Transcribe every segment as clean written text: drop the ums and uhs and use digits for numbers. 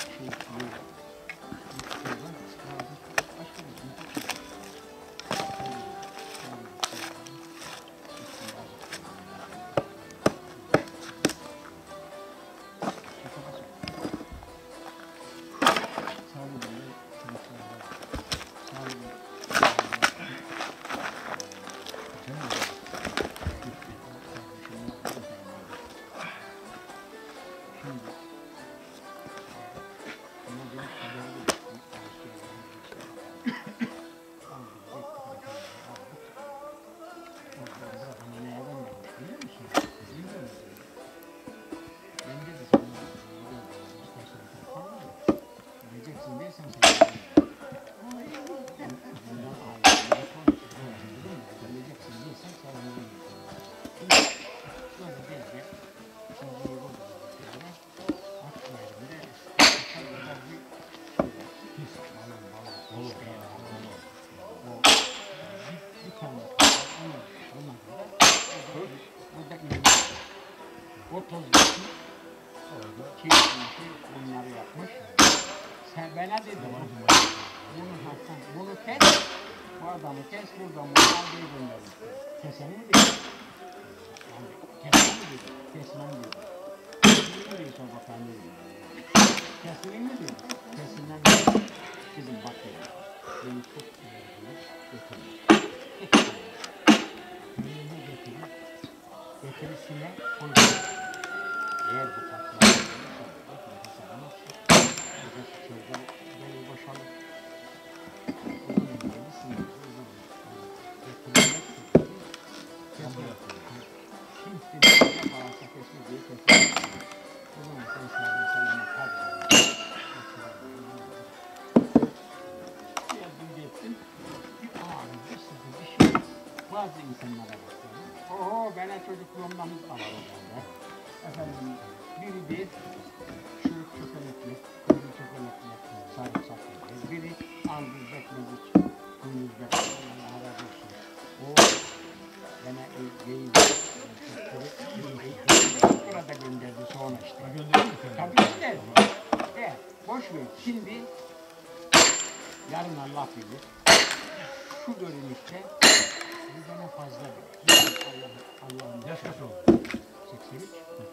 Bana dedi, bunu kes, bu adamı kes, buradan bunu aldığı göndermiş. Keseni mi dedi? Yani keseni mi dedi? Kesmem dedi. Kesini mi dedi? Sonra bakan dedi. Kesini mi dedi? Kesinden dedi. Bizim bak dedi. Beni çok götürür. Neyine götürür? Getirisine koyur. Eğer bu patlar, bazı insanlara bakıyorum. Oho, bana çocukluğumdan alalım ben. Efendim, biri şu çökelekli, biri çökelekli, sarımsaklı, biri andız bekmezi, gündüz bekmezi, Allah razı olsun. O bana burada gönderdi sonra işte. Tabii gönderdi. Boş ver. Şimdi yarın Allah bilir. Şu görünüşte bir tane fazla bir. Allah'ım. Yaş kaç oldu? 83.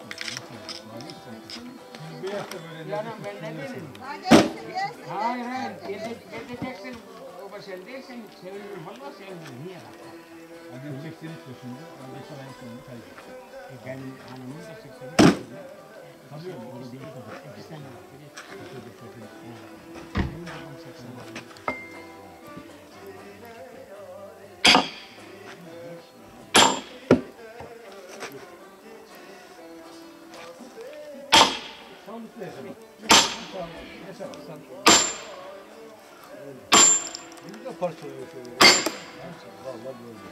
Yarın ben ne derim? Hayır. Gezeceksin. O sen değilsen sevinirim. Valla sevinirim. Niye bak? Hadi 83 yaşında. Geçen ayın sonunda kaybettim. Benim hanımım da 83 yaşında. Tabii öyle. Onu değil kadar. 2 sene var. Benim babam 86. Sağlıklı yaşamak. Yaşamak. Ne güzel parçalıyor şöyle. Vallahi böyle.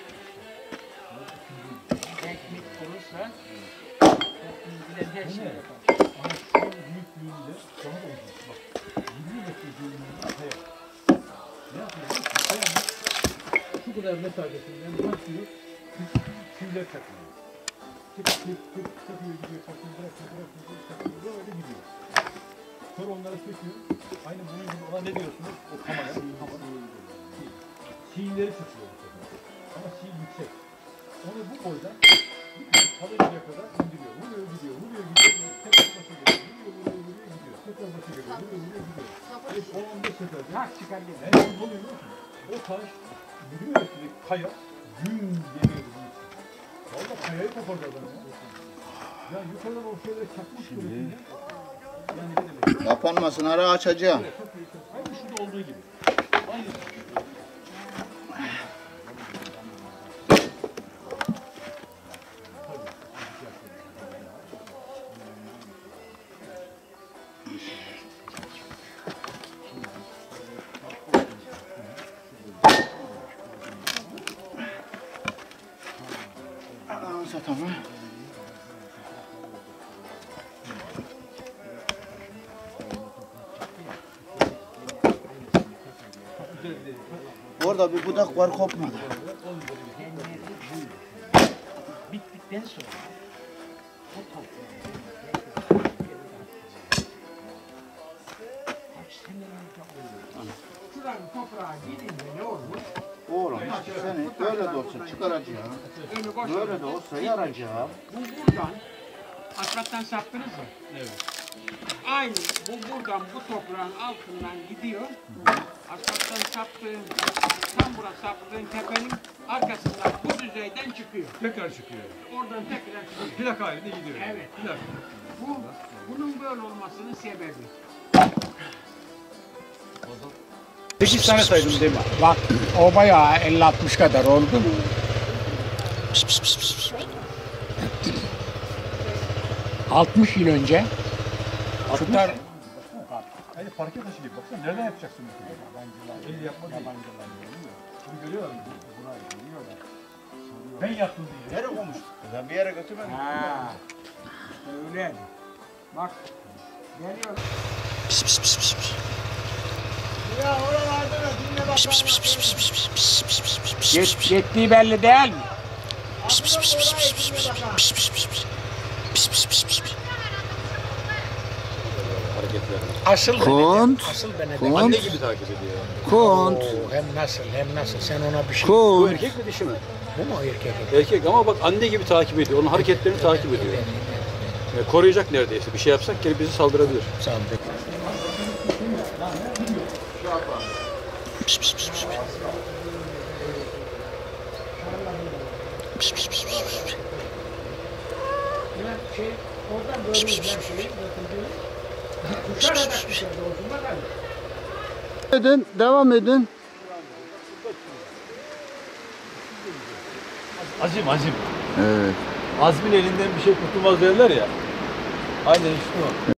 Ekmek olursa ekmeğinden her şey yapar. Ama şu büyüklüğünde daha da uzun. Bak. 20 metre büyüklüğünde kaya. Ne yapıyor? Kayanın şu kadar mesafesinden başlıyor. Çiller çakılıyor. Çakıyor gidiyor. Çakıyor bırakıyor. Öyle gidiyor. Sonra onları söküyor. Aynı bunun gibi ona ne diyorsunuz? O kamera. Şiinleri çakıyor bu sefer. Ama şiin yüksek. Onu bu boydan kalıncaya kadar indiriyor. Vuruyor gidiyor. Tekrar başa geliyor. Vuruyor gidiyor. Tekrar başa geliyor. Vuruyor gidiyor. 10-15 seferde. Taş çıkar gibi. En son oluyor biliyor musun? O taş yürüyor üstüne kaya gün geliyor bunun için. Valla kayayı kopardı adam ya. Ya yukarıdan o şeyleri çakmış böyle. Yani ne demek? Kapanmasın, ara açacağım. Aynı şurada olduğu gibi. Aynı. Tamam. Orada bir budak var, kopmadı. Bittikten sonra o toprağı Şuranın toprağa gidince ne olur? Oğlum bak seni böyle de olsa çıkaracağım. Önü boş Böyle olur. de olsa yaracağım. Bu buradan asfalttan saptınız mı? Evet. Aynı bu buradan bu toprağın altından gidiyor. Asfalttan saptığın, tam burası saptığın tepenin arkasından bu düzeyden çıkıyor. Tekrar çıkıyor. Oradan tekrar çıkıyor. Plak halinde gidiyor. Evet. Plak. Bunun böyle olmasının sebebi. 8 tane saydım değil mi? Bak o bayağı 50-60 kadar oldu. ...60 yıl önce... ...şunlar... Hani parke taşı gibi. Baksana nereden yapacaksın bu kadar? El yapma değil. Bunu görüyorlar mı? Ben yaptım diye. Nereye koymuş? Ben bir yere götürmedim. Ha, öyle. Bak, geliyor. Ya oralarda da dinle bakalım. Yettiği belli değil mi? Asıl Kont. Asıl beni Kont. Anne gibi takip ediyor. Kont. hem nasıl sen ona bir şey... Bu Kont. erkek mi dişi mi? Bu mu erkek? Erkek ama bak anne gibi takip ediyor. Onun hareketlerini takip ediyor. Koruyacak neredeyse. Bir şey yapsak gelip bizi saldırabilir. Sandık. Oradan böyle şeyi kuşlara da kuşlar olsun bakalım. Edin, devam edin. Azim. Evet, Azmin elinden bir şey kurtulmaz derler ya. Aynen işte o.